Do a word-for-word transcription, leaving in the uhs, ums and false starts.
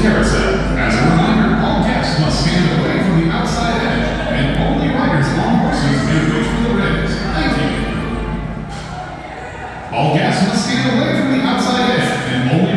carousel. As a reminder, all guests must stand away from the outside edge, and only riders on horses may reach for the rails. Thank you. All guests must stand away from the outside edge, and only